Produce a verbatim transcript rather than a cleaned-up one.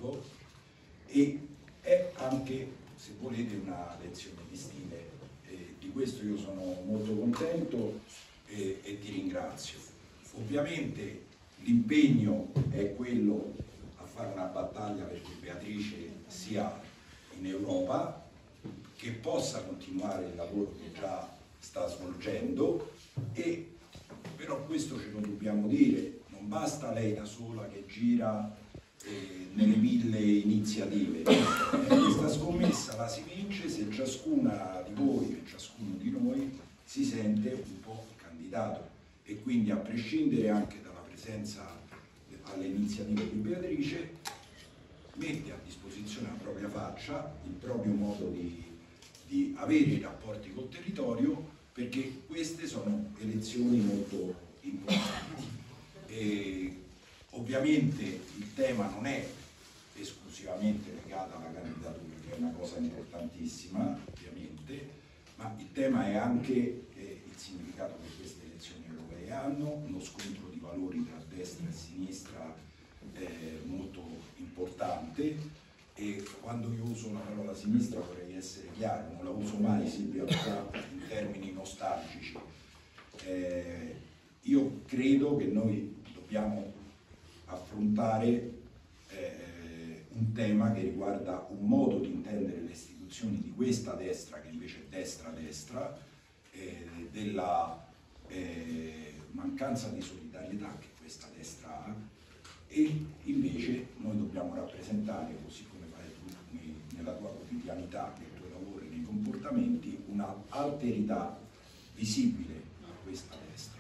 politico, e è anche, se volete, una lezione di stile. E di questo io sono molto contento e, e ti ringrazio. Ovviamente l'impegno è quello a fare una battaglia perché Beatrice sia in Europa, che possa continuare il lavoro che già sta svolgendo, e però questo ce lo dobbiamo dire, non basta lei da sola che gira eh, nelle mille iniziative. Eh, questa scommessa la si vince se ciascuna di voi e ciascuno di noi si sente un po' candidato, e quindi, a prescindere anche dalla presenza alle iniziative di Beatrice, mette a disposizione la propria faccia, il proprio modo di, di avere i rapporti col territorio, perché queste sono elezioni molto importanti. E ovviamente il tema non è esclusivamente legato alla candidatura, che è una cosa importantissima, ovviamente, ma il tema è anche eh, il significato che queste elezioni europee hanno, uno scontro di valori tra destra e sinistra eh, molto importante. E quando io uso la parola sinistra vorrei essere chiaro, non la uso mai, Silvia, in termini nostalgici. Eh, io credo che noi dobbiamo affrontare eh, un tema che riguarda un modo di intendere le istituzioni di questa destra, che invece è destra-destra, eh, della eh, mancanza di solidarietà che questa destra ha, e invece noi dobbiamo rappresentare, così come fai tu nella tua quotidianità, nel tuo lavoro e nei comportamenti, una alterità visibile a questa destra.